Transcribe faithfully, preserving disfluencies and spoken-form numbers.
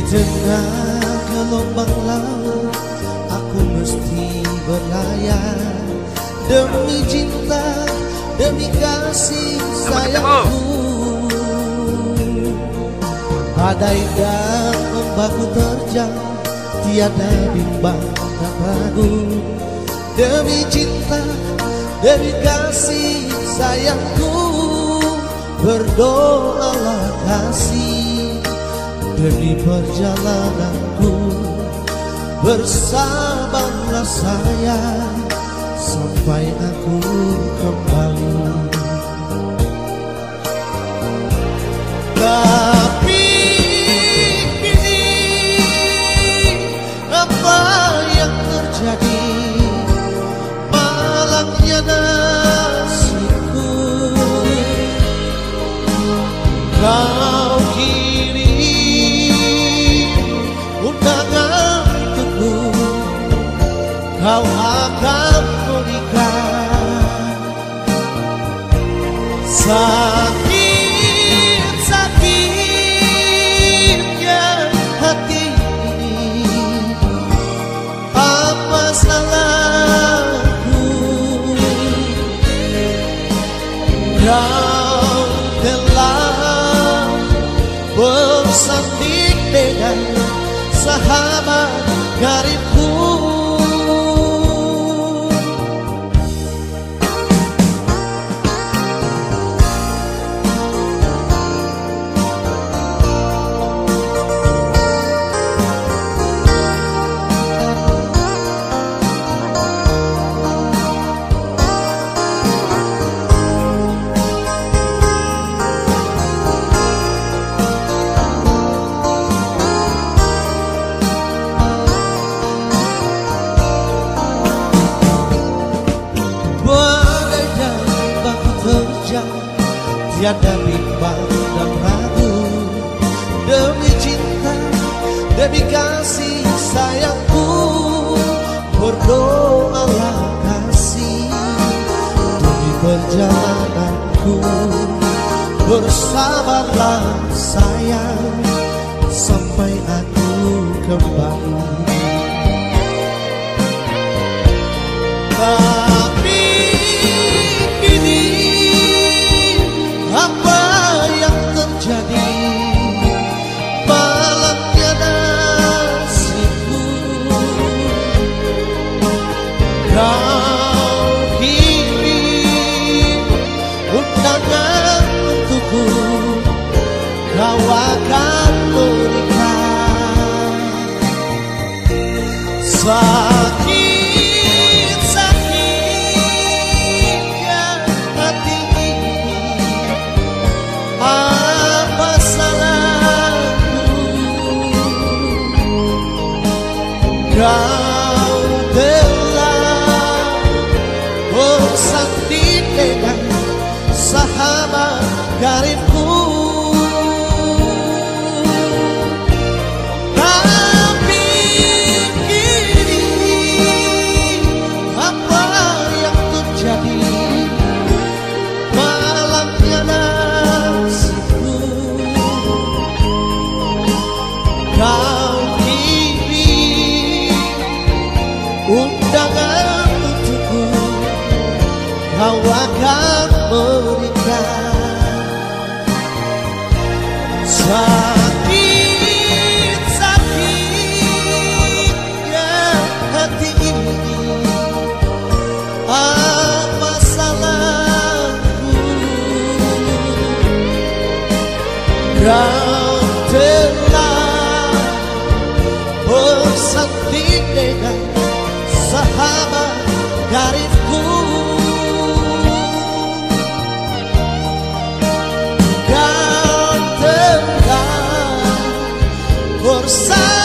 tengah gelombang laut aku mesti berlayar demi cinta, demi kasih sayangku. Badai dan ombakku terjang, tiada bimbang dan ragu. Demi cinta, demi kasih sayangku, berdoalah kasih demi perjalananku. Bersabarlah sayang sampai aku kembali. Tapi kini apa yang terjadi? Malangnya nasibku, kau kirim undangan untukku, kau akan menikah. Sakit, sakitnya hati ini, apa salahku? Kau telah bersanding dengan sahabat karibku. Tiada bimbang dan ragu, demi cinta, demi kasih sayangku, berdoalah kasih demi perjalananku. Bersabarlah sayang sampai aku kembali. Tapi kini apa yang terjadi? Malangnya nasibku, kau kirim undangan untukku, kau akan menikah. Sakit, sakitnya hati ini, apa salahku? Kau telah bersanding dengan sahabat karibku. Tapi kini apa yang terjadi? Malangnya nasibku, kau kirim undangan untukku, kau akan menikah. Sakit, sakitnya hati ini, apa salahku? Kau telah bersanding dengan sahabat karibku. Kau telah bersanding